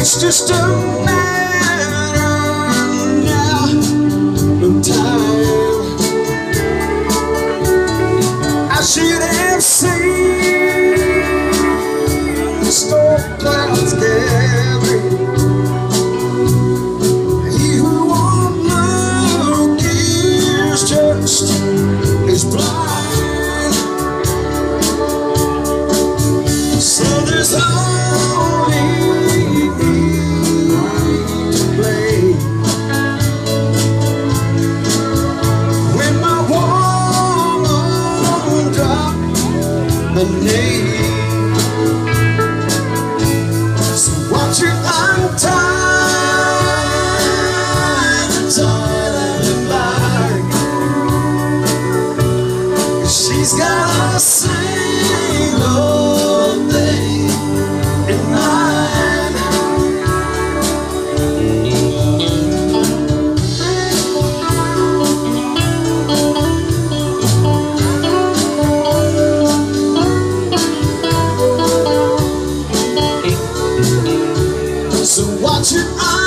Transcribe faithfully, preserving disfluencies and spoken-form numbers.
It's just a matter now of time. I should have seen the storm clouds gathering. He who won't look is just is blind. So there's only the name. So watch her untie the toilet bag. She's got a single thing in mind. So watch it.